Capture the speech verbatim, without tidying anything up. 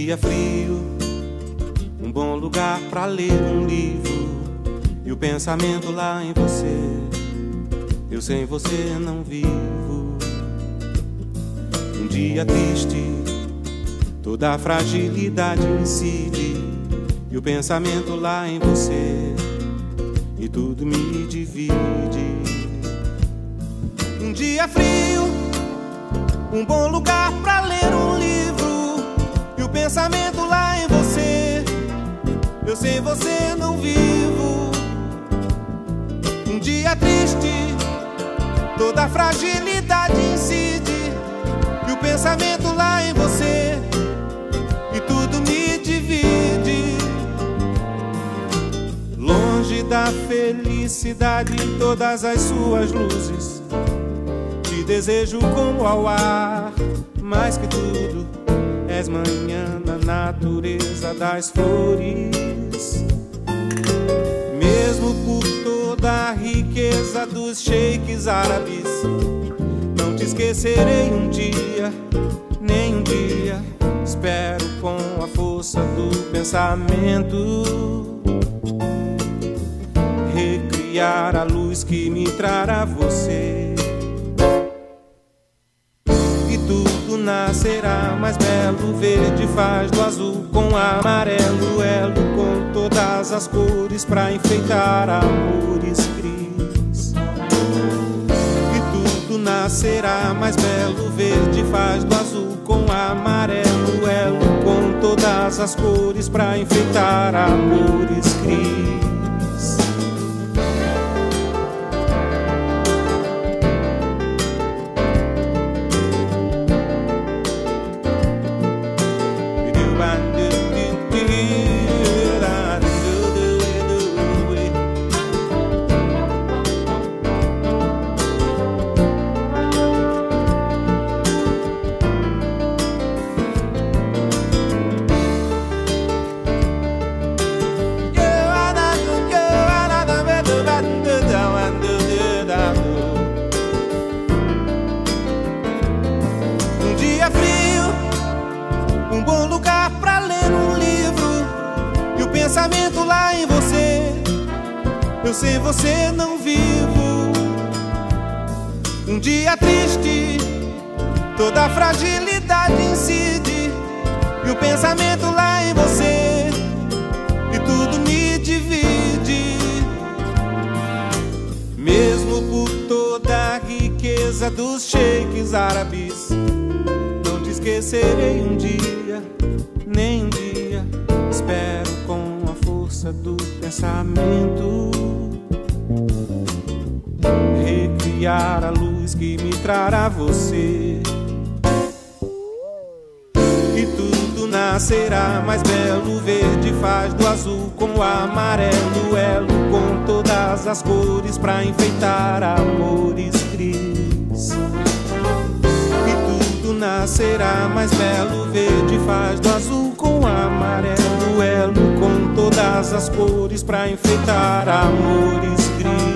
dia frio, um bom lugar pra ler um livro, e o pensamento lá em você. Eu sem você não vivo. Um dia triste, toda a fragilidade incide, e o pensamento lá em você, e tudo me divide. Um dia frio, um bom lugar pra ler um livro, e o pensamento lá em você. Eu sem você não vivo. Um dia triste, toda a fragilidade incide, e o pensamento lá em você, e tudo me divide. Longe da felicidade em todas as suas luzes, te desejo como ao ar, mais que tudo, és manhã na natureza das flores. Mesmo por toda a riqueza dos sheiks árabes, não te esquecerei um dia, nem um dia. Espero com a força do pensamento recriar a luz que me trará você. E tudo nascerá mais belo, verde faz do azul com amarelo, elo com todas as cores pra enfeitar amores cris. E tudo nascerá mais belo, verde faz do azul com amarelo, elo com todas as cores pra enfeitar amores cris. Pensamento lá em você, eu sem você não vivo. Um dia triste, toda a fragilidade incide, e o pensamento lá em você, e tudo me divide. Mesmo por toda a riqueza dos sheiks árabes, não te esquecerei um dia, nem um dia. Espero com a força do pensamento recriar a luz que me trará você. E tudo nascerá mais belo, verde faz do azul com o amarelo, elo com todas as cores pra enfeitar amores cris. E tudo nascerá mais belo, verde faz do azul com o amarelo, elo com todas as cores pra enfeitar amores cris.